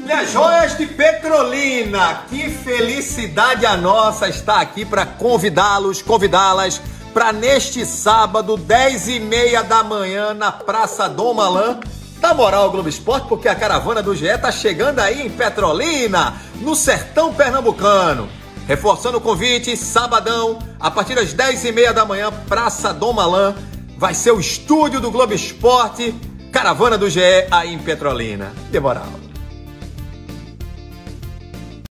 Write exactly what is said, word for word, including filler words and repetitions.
Minhas joias de Petrolina, que felicidade a nossa estar aqui para convidá-los, convidá-las para neste sábado, dez e meia da manhã, na Praça Dom Malan, da Moral Globo Esporte, porque a caravana do G E tá chegando aí em Petrolina, no sertão pernambucano. Reforçando o convite, sabadão, a partir das dez e meia da manhã, Praça Dom Malan, vai ser o estúdio do Globo Esporte, caravana do G E aí em Petrolina. De moral.